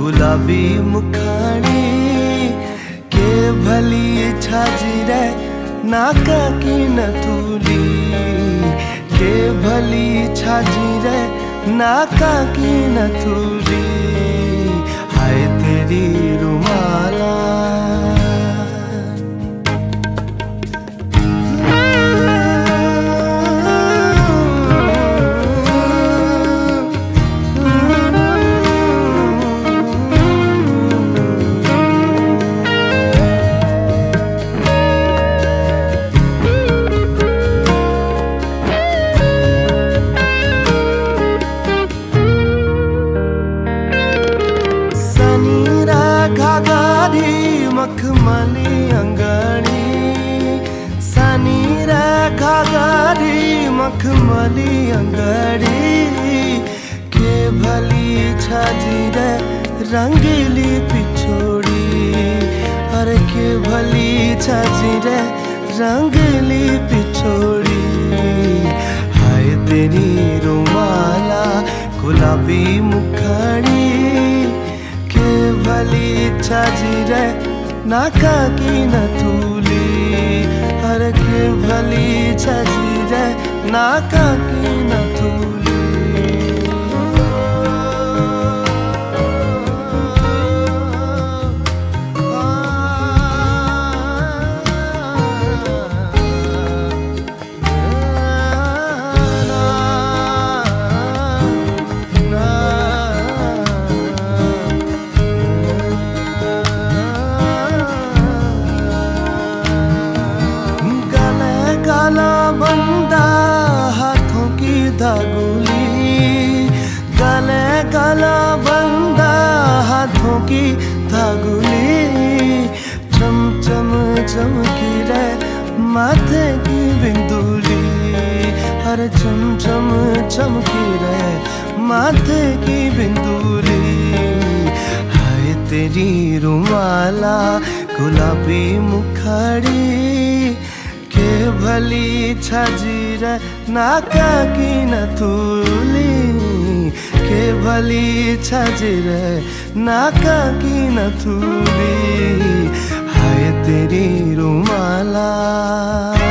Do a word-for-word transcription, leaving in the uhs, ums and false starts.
गुलाबी मुखानी के भली छाजिरे नाका की नथुली के भली छाजिरे नाका की नथुली हाय तेरी रुमाला घाघारी मखमली अंगड़ी सनी रे घाघारी मखमली अंगड़ी के भली छाजी रे रंगीली पिछोड़ी अरे के भली छाजी रे रंगीली पिछोड़ी हाय तेरी रुमाला गुलाबी मुखड़ी भली छाजिरे नाका की नथुली हर के भली छाजिरे नाका की नथुली काला बंदा हाथों की धागुली गले काला बंदा हाथों की धागुली चम चम चमकी रे माथे की बिंदुली हर चम चम चमकी रे माथे की बिंदुली हाय तेरी रुमाला गुलाबी मुखड़ी के भली छाजिरे नाका की नथुली के भली छाजिरे नाका की नथुली हाय तेरी रुमाला।